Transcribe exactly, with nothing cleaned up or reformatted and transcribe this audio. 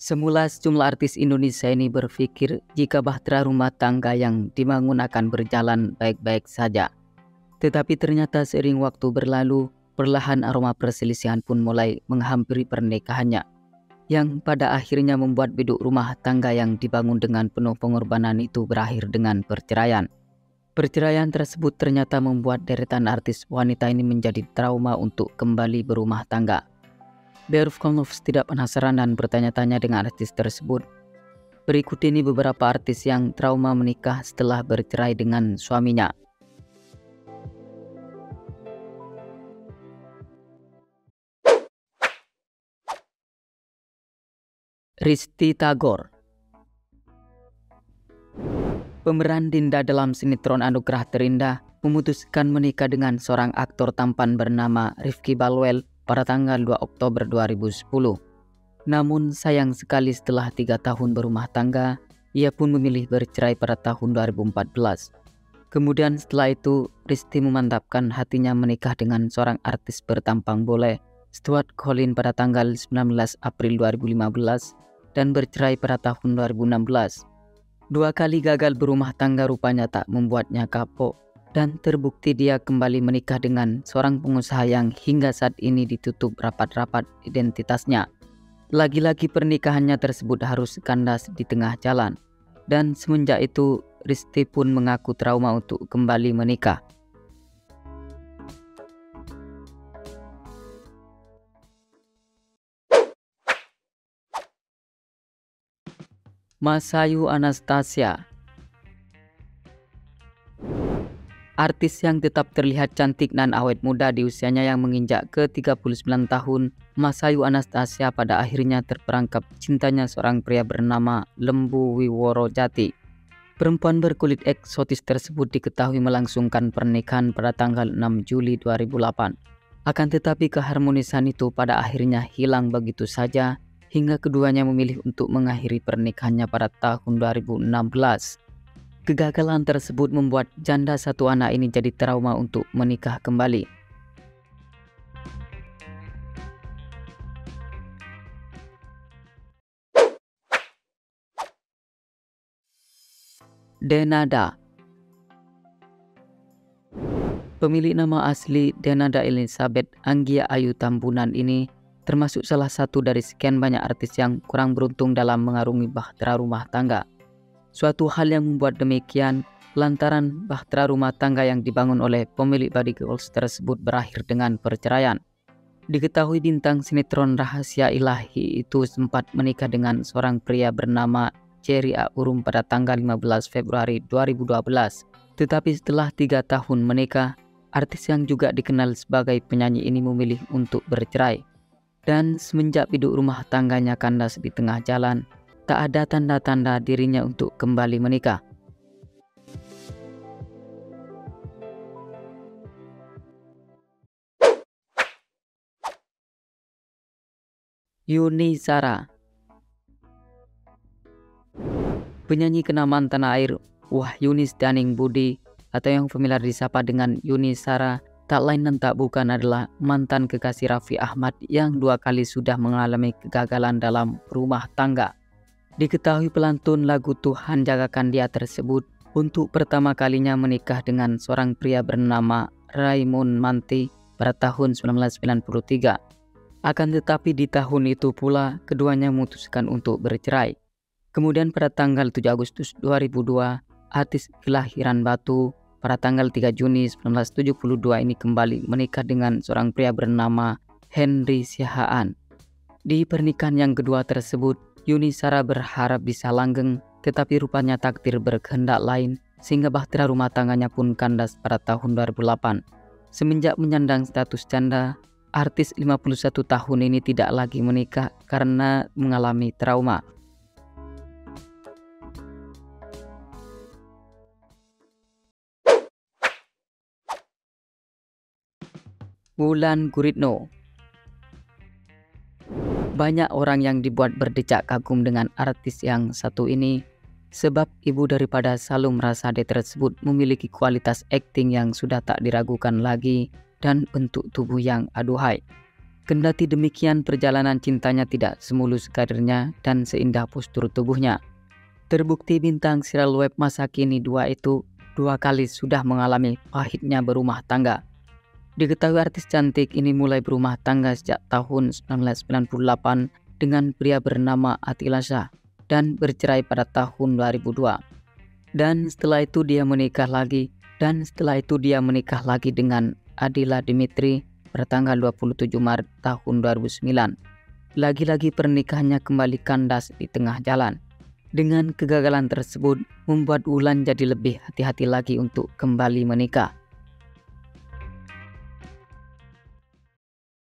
Semula sejumlah artis Indonesia ini berpikir jika bahtera rumah tangga yang dibangun akan berjalan baik-baik saja. Tetapi ternyata seiring waktu berlalu, perlahan aroma perselisihan pun mulai menghampiri pernikahannya, yang pada akhirnya membuat biduk rumah tangga yang dibangun dengan penuh pengorbanan itu berakhir dengan perceraian. Perceraian tersebut ternyata membuat deretan artis wanita ini menjadi trauma untuk kembali berumah tangga. Biarpun kamu tidak penasaran dan bertanya-tanya dengan artis tersebut, berikut ini beberapa artis yang trauma menikah setelah bercerai dengan suaminya. Risty Tagor. Pemeran Dinda dalam sinetron Anugerah Terindah memutuskan menikah dengan seorang aktor tampan bernama Rifky Balwell pada tanggal dua Oktober dua ribu sepuluh. Namun sayang sekali setelah tiga tahun berumah tangga, ia pun memilih bercerai pada tahun dua ribu empat belas. Kemudian setelah itu, Risty memantapkan hatinya menikah dengan seorang artis bertampang bule, Stuart Collin pada tanggal sembilan belas April dua ribu lima belas dan bercerai pada tahun dua ribu enam belas. Dua kali gagal berumah tangga rupanya tak membuatnya kapok, dan terbukti dia kembali menikah dengan seorang pengusaha yang hingga saat ini ditutup rapat-rapat identitasnya. Lagi-lagi pernikahannya tersebut harus kandas di tengah jalan, dan semenjak itu Risty pun mengaku trauma untuk kembali menikah. Masayu Anastasia. Artis yang tetap terlihat cantik dan awet muda di usianya yang menginjak ke tiga puluh sembilan tahun, Masayu Anastasia pada akhirnya terperangkap cintanya seorang pria bernama Lembu Wiworo Jati. Perempuan berkulit eksotis tersebut diketahui melangsungkan pernikahan pada tanggal enam Juli dua ribu delapan. Akan tetapi keharmonisan itu pada akhirnya hilang begitu saja, hingga keduanya memilih untuk mengakhiri pernikahannya pada tahun dua ribu enam belas. Kegagalan tersebut membuat janda satu anak ini jadi trauma untuk menikah kembali. Denada. Pemilik nama asli Denada Elizabeth Anggia Ayu Tambunan ini termasuk salah satu dari sekian banyak artis yang kurang beruntung dalam mengarungi bahtera rumah tangga. Suatu hal yang membuat demikian lantaran bahtera rumah tangga yang dibangun oleh pemilik Body Girls tersebut berakhir dengan perceraian. Diketahui bintang sinetron Rahasia Ilahi itu sempat menikah dengan seorang pria bernama Cherry Aurum pada tanggal lima belas Februari dua ribu dua belas. Tetapi setelah tiga tahun menikah, artis yang juga dikenal sebagai penyanyi ini memilih untuk bercerai. Dan semenjak biduk rumah tangganya kandas di tengah jalan, tak ada tanda-tanda dirinya untuk kembali menikah. Yuni Shara. Penyanyi kenamaan tanah air Wahyuni Setianing Budi atau yang familiar disapa dengan Yuni Shara tak lain dan tak bukan adalah mantan kekasih Raffi Ahmad yang dua kali sudah mengalami kegagalan dalam rumah tangga. Diketahui pelantun lagu Tuhan Jagakan Dia tersebut untuk pertama kalinya menikah dengan seorang pria bernama Raymond Manti pada tahun seribu sembilan ratus sembilan puluh tiga. Akan tetapi di tahun itu pula keduanya memutuskan untuk bercerai. Kemudian pada tanggal tujuh Agustus dua ribu dua, artis kelahiran Batu pada tanggal tiga Juni seribu sembilan ratus tujuh puluh dua ini kembali menikah dengan seorang pria bernama Henry Siahaan. Di pernikahan yang kedua tersebut, Yuni Shara berharap bisa langgeng, tetapi rupanya takdir berkehendak lain sehingga bahtera rumah tangganya pun kandas pada tahun dua ribu delapan. Semenjak menyandang status janda, artis lima puluh satu tahun ini tidak lagi menikah karena mengalami trauma. Wulan Guritno. Banyak orang yang dibuat berdecak kagum dengan artis yang satu ini, sebab ibu daripada Salum Rasade tersebut memiliki kualitas akting yang sudah tak diragukan lagi dan bentuk tubuh yang aduhai. Kendati demikian, perjalanan cintanya tidak semulus karirnya dan seindah postur tubuhnya. Terbukti bintang serial web masa kini dua itu dua kali sudah mengalami pahitnya berumah tangga. Diketahui artis cantik ini mulai berumah tangga sejak tahun seribu sembilan ratus sembilan puluh delapan dengan pria bernama Attila Shah dan bercerai pada tahun dua ribu dua. Dan setelah itu dia menikah lagi dan setelah itu dia menikah lagi dengan Adila Dimitri pada tanggal dua puluh tujuh Maret tahun dua ribu sembilan. Lagi-lagi pernikahannya kembali kandas di tengah jalan. Dengan kegagalan tersebut membuat Wulan jadi lebih hati-hati lagi untuk kembali menikah.